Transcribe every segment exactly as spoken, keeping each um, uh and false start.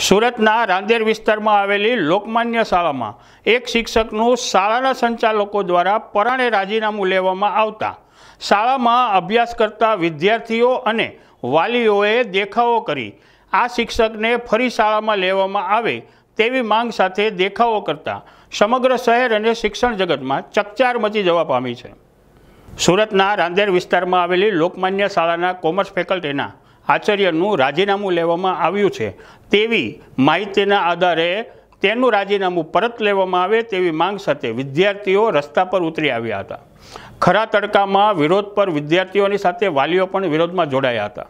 સુરતના રાંદેર વિસ્તારમાં આવેલી લોકમાન્ય શાળામાં એક શિક્ષકનું શાળાના સંચાલકો દ્વારા પરાણે રાજીનામું લેવામાં આવતા શાળામાં અભ્યાસ કરતા વિદ્યાર્થીઓ અને વાલીઓએ દેખાવો કરી આ શિક્ષકને ફરી શાળામાં લેવામાં આવે તેવી માંગ સાથે દેખાવો કરતા સમગ્ર શહેર અને શિક્ષણ જગતમાં ચકચાર મચી જવા પામી છે। સુરતના રાંદેર વિસ્તારમાં આવેલી લોકમાન્ય શાળાના કોમર્સ ફેકલ્ટીના આચાર્યનું રાજીનામું લેવામાં આવ્યું છે તેવી માહિતીના આધારે તેનું રાજીનામું પરત લેવામાં આવે તેવી માંગ સાથે વિદ્યાર્થીઓ રસ્તા પર ઉતરી આવ્યા હતા। ખરા તડકામાં વિરોધ પર વિદ્યાર્થીઓની સાથે વાલીઓ પણ વિરોધમાં જોડાયા હતા।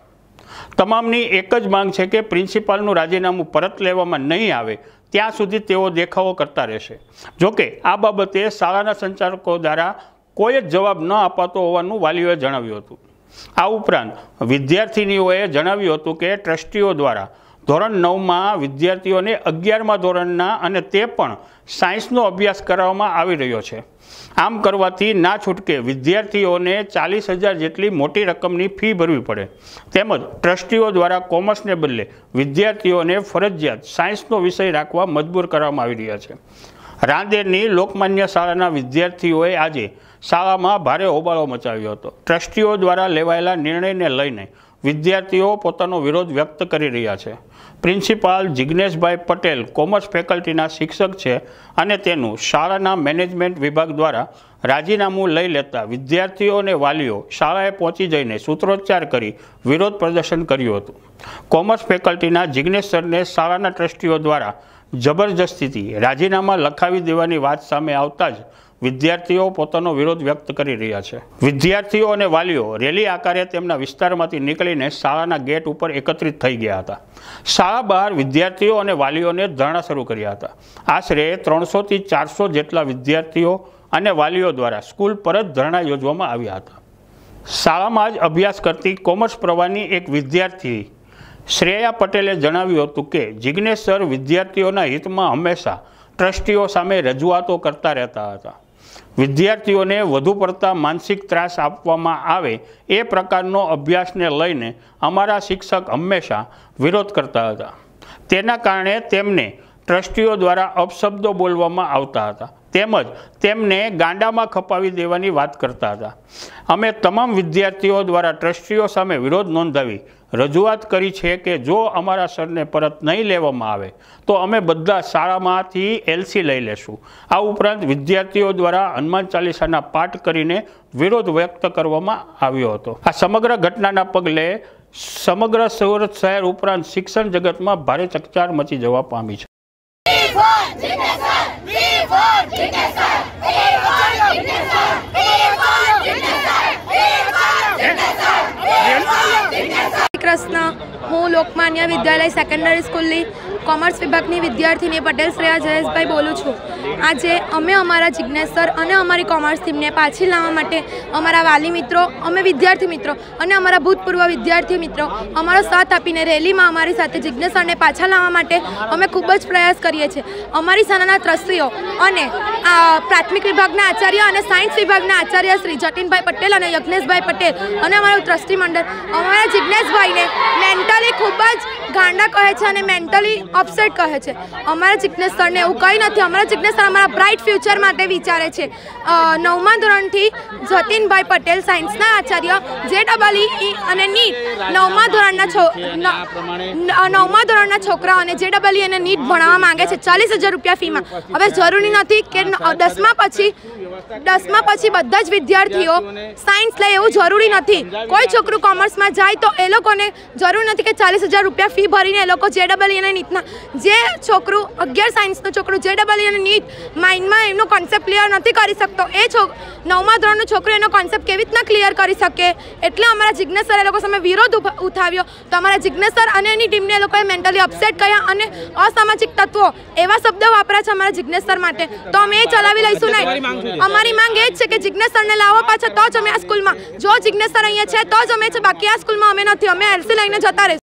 તમામની એક જ માંગ છે કે પ્રિન્સિપાલનું રાજીનામું પરત લેવામાં નહીં આવે ત્યાં સુધી તેઓ દેખાવો કરતા રહેશે। જોકે આ બાબતે શાળાના સંચાલકો દ્વારા કોઈ જ જવાબ ન અપાતો હોવાનું વાલીઓએ જણાવ્યું હતું। આ ઉપરાંત વિદ્યાર્થિનીઓએ જણાવ્યું હતું કે ટ્રસ્ટીઓ દ્વારા ધોરણ નવમાં વિદ્યાર્થીઓને અગિયારમા ધોરણના અને તે પણ સાયન્સનો અભ્યાસ કરાવવામાં આવી રહ્યો છે। આમ કરવાથી ના છૂટકે વિદ્યાર્થીઓને ચાલીસ હજાર જેટલી મોટી રકમની ફી ભરવી પડે તેમજ ટ્રસ્ટીઓ દ્વારા કોમર્સને બદલે વિદ્યાર્થીઓને ફરજિયાત સાયન્સનો વિષય રાખવા મજબૂર કરવામાં આવી રહ્યા છે। રાંદેરની લોકમાન્ય શાળાના વિદ્યાર્થીઓએ આજે શાળામાં ભારે હોબાળો મચાવ્યો હતો। ટ્રસ્ટીઓ દ્વારા લેવાયેલા નિર્ણયને લઈને વિદ્યાર્થીઓ પોતાનો વિરોધ વ્યક્ત કરી રહ્યા છે। પ્રિન્સિપાલ જિગ્નેશભાઈ પટેલ કોમર્સ ફેકલ્ટીના શિક્ષક છે અને તેનું શાળાના મેનેજમેન્ટ વિભાગ દ્વારા રાજીનામું લઈ લેતા વિદ્યાર્થીઓ અને વાલીઓ શાળાએ પહોંચી જઈને સૂત્રોચ્ચાર કરી વિરોધ પ્રદર્શન કર્યું હતું। કોમર્સ ફેકલ્ટીના જિગ્નેશ સરને શાળાના ટ્રસ્ટીઓ દ્વારા જબરજસ્તીથી રાજીનામા લખાવી દેવાની વાત સામે આવતા જ વિદ્યાર્થીઓ પોતાનો વિરોધ વ્યક્ત કરી રહ્યા છે। વિદ્યાર્થીઓ અને વાલીઓ રેલી આકારે તેમના વિસ્તારમાંથી નીકળીને શાળાના ગેટ ઉપર એકત્રિત થઈ ગયા હતા। શાળા બહાર વિદ્યાર્થીઓ અને વાલીઓને ધરણા શરૂ કર્યા હતા। આશરે ત્રણસોથી ચારસો જેટલા વિદ્યાર્થીઓ અને વાલીઓ દ્વારા સ્કૂલ પર જ ધરણા યોજવામાં આવ્યા હતા। શાળામાં જ અભ્યાસ કરતી કોમર્સ પ્રવાહની એક વિદ્યાર્થી શ્રેયા પટેલે જણાવ્યું હતું કે જિગ્નેશ સર વિદ્યાર્થીઓના હિતમાં હંમેશા ટ્રસ્ટીઓ સામે રજૂઆતો કરતા રહેતા હતા। વિદ્યાર્થીઓને વધુ પડતા માનસિક ત્રાસ આપવામાં આવે એ પ્રકારનો અભ્યાસને લઈને અમારા શિક્ષક હંમેશા વિરોધ કરતા હતા। તેના કારણે તેમને ટ્રસ્ટીઓ દ્વારા અપશબ્દો બોલવામાં આવતા હતા તેમજ તેમને ગાંડામાં ખપાવી દેવાની વાત કરતા હતા। અમે તમામ વિદ્યાર્થીઓ દ્વારા ટ્રસ્ટીઓ સામે વિરોધ નોંધાવી રજૂઆત કરી છે કે જો અમારા સરને પરત નહીં લેવામાં આવે તો અમે બધા શાળામાંથી એલસી લઈ લેશું। આ ઉપરાંત વિદ્યાર્થીઓ દ્વારા હનુમાન ચાલીસાના પાઠ કરીને વિરોધ વ્યક્ત કરવામાં આવ્યો હતો। આ સમગ્ર ઘટનાના પગલે સમગ્ર સુરત શહેર ઉપરાંત શિક્ષણ જગતમાં ભારે ચકચાર મચી જવા પામી છે। કૃષ્ણ હું લોકમાન્ય વિદ્યાલય સેકન્ડરી સ્કૂલની કોમર્સ વિભાગની વિદ્યાર્થીની પટેલ શ્રેયા જયેશભાઈ બોલું છું। આજે અમે અમારા જિજ્ઞેશ સર અને અમારી કોમર્સ ટીમને પાછી લાવવા માટે અમારા વાલી મિત્રો, અમે વિદ્યાર્થી મિત્રો અને અમારા ભૂતપૂર્વ વિદ્યાર્થી મિત્રો અમારો સાથ આપીને રેલીમાં અમારી સાથે જિજ્ઞેશ સરને પાછા લાવવા માટે અમે ખૂબ જ પ્રયાસ કરીએ છીએ। અમારી શાળાના ટ્રસ્ટીઓ અને પ્રાથમિક વિભાગના આચાર્ય અને સાયન્સ વિભાગના આચાર્ય શ્રી જતીનભાઈ પટેલ અને યજ્ઞેશભાઈ પટેલ અને અમારું ટ્રસ્ટી મંડળ અમારા જિજ્ઞેશભાઈને મેન્ટલી ખૂબ જ ગાંડા કહે છે અને મેન્ટલી અપસેટ કહે છે। અમારા જિજ્ઞેશ સરને એવું કંઈ નથી। અમારા જિજ્ઞેશ સર અમારા બ્રાઇટ ફ્યુચર માટે વિચારે છે। નવમા ધોરણથી જતીનભાઈ પટેલ સાયન્સના આચાર્ય જે ડબલ ઈ અને નીટ નવમા ધોરણના છો નવમા ધોરણના છોકરાઓને જે ડબલ ઈ અને નીટ ભણાવવા માંગે છે ચાલીસ હજાર રૂપિયા ફીમાં। હવે જરૂરી નથી કે દસમા પછી દસમા પછી બધા જ વિદ્યાર્થીઓ સાયન્સ લે એવું જરૂરી નથી। કોઈ છોકરું કોમર્સમાં જાય તો એ લોકોને જરૂર નથી કે ચાલીસ હજાર રૂપિયા ફી ભરીને એ લોકો જે ડબલ ઈ અને નીટના જે છોકરું અગિયાર સાયન્સનું છોકરું જે ડબલ ઈ અને નીટ માઇન્ડમાં એનો કોન્સેપ્ટ ક્લિયર નથી કરી શકતો એ છોક નવમા ધોરણનું છોકરું એનો કોન્સેપ્ટ કેવી રીતના ક્લિયર કરી શકે? એટલે અમારા જિજ્ઞેશ સર એ લોકો સામે વિરોધ ઉઠાવ્યો તો અમારા જિજ્ઞેશ સર અને એની ટીમને એ લોકોએ મેન્ટલી અપસેટ કર્યા અને અસામાજિક તત્વો એવા શબ્દો વાપર્યા છે અમારા જિજ્ઞેશ સર માટે તો અમે એ ચલાવી લઈશું નહીં। અમારી માંગ એ જ છે કે જિજ્ઞેશ સરને લાવવા પાછળ તો જ અમે આ સ્કૂલમાં જો જિજ્ઞેશ સર અહીંયા છે તો જ અમે છે, બાકી આ સ્કૂલમાં અમે નથી। અમે એલસી લઈને જતા રહીશું।